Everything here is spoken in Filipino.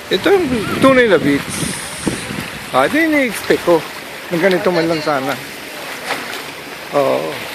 Ito yung tunay na beach. Ito yung ni-expect ko. Ng ganito man lang sana. Oo.